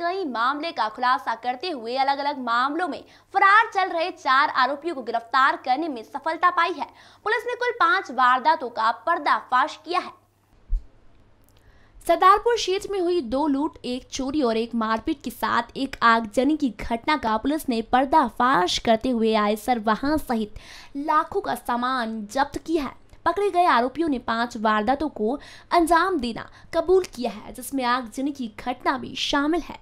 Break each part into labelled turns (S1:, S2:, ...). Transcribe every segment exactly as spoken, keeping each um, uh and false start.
S1: कई मामले का खुलासा करते हुए अलग अलग मामलों में फरार चल रहे चार आरोपियों को गिरफ्तार करने में सफलता पाई है। पुलिस ने कुल पांच वारदातों का पर्दाफाश किया है। सरदारपुर क्षेत्र में हुई दो लूट, एक चोरी और एक मारपीट के साथ एक आगजनी की घटना का पुलिस ने पर्दाफाश करते हुए आयसर वाहन सहित लाखों का सामान जब्त किया है। पकड़े गए आरोपियों ने पांच वारदातों को अंजाम देना कबूल किया है, जिसमें आगजनी की घटना भी शामिल है।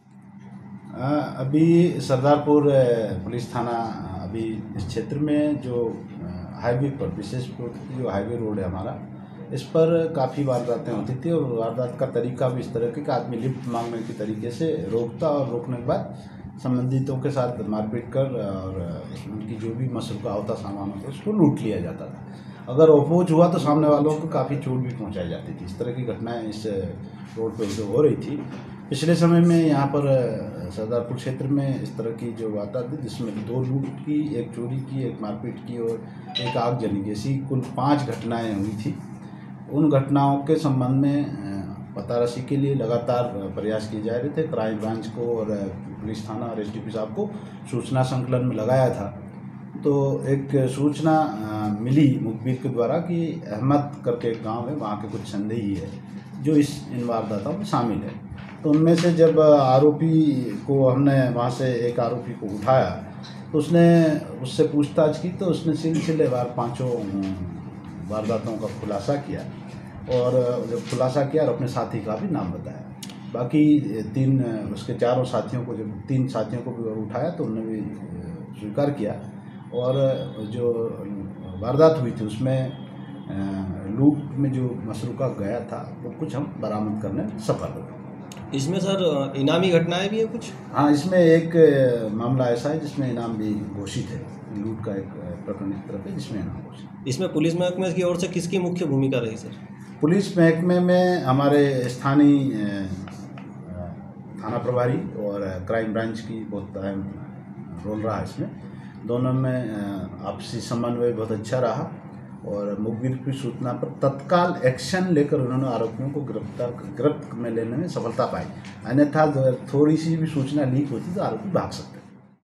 S2: आ, अभी सरदारपुर पुलिस थाना अभी इस क्षेत्र में जो हाईवे पर, विशेष जो हाईवे रोड है हमारा, इस पर काफ़ी वारदातें होती थी और वारदात का तरीका भी इस तरह के कि आदमी लिफ्ट मांगने के तरीके से रोकता और रोकने के बाद संबंधितों के साथ मारपीट कर और उनकी जो भी मसरूका होता सामान होता उसको लूट लिया जाता था। अगर अपोज हुआ तो सामने वालों को काफ़ी चोट भी पहुंचाई जाती थी। इस तरह की घटनाएं इस रोड पर जो हो रही थी पिछले समय में यहाँ पर सरदारपुर क्षेत्र में इस तरह की जो वारदात थी, जिसमें दो लूट की, एक चोरी की, एक मारपीट की और एक आगजनी की, ऐसी कुल पाँच घटनाएँ हुई थी। उन घटनाओं के संबंध में पताराशी के लिए लगातार प्रयास किए जा रहे थे। क्राइम ब्रांच को और पुलिस थाना और एसडीपी साहब को सूचना संकलन में लगाया था, तो एक सूचना मिली मुखबिर के द्वारा कि अहमद करके एक गांव है, वहाँ के कुछ संदेही है जो इस इन वारदातों में शामिल है। तो उनमें से जब आरोपी को हमने वहाँ से एक आरोपी को उठाया तो उसने उससे पूछताछ की, तो उसने सिलसिलेवार पाँचों वारदातों का खुलासा किया और जब खुलासा किया और अपने साथी का भी नाम बताया। बाकी तीन उसके चारों साथियों को, जब तीन साथियों को भी उठाया तो उन्होंने भी स्वीकार किया और जो वारदात हुई थी उसमें लूट में जो मसरूका गया था वो कुछ हम बरामद करने में सफल हुए।
S3: इसमें सर इनामी घटनाएं भी है कुछ?
S2: हाँ, इसमें एक मामला ऐसा है जिसमें इनाम भी घोषित है। लूट का एक प्रकरण इस तरफ है जिसमें इनाम घोषित।
S3: इसमें पुलिस महकमे की ओर से किसकी मुख्य भूमिका रही सर?
S2: पुलिस महकमे में हमारे स्थानीय थाना प्रभारी और क्राइम ब्रांच की बहुत अहम रोल रहा है। इसमें दोनों में आपसी समन्वय बहुत अच्छा रहा और मुखबिर की सूचना पर तत्काल एक्शन लेकर उन्होंने आरोपियों को गिरफ्तार गिरफ्त में लेने में सफलता पाई। अन्यथा थोड़ी सी भी सूचना लीक होती तो आरोपी भाग सकते।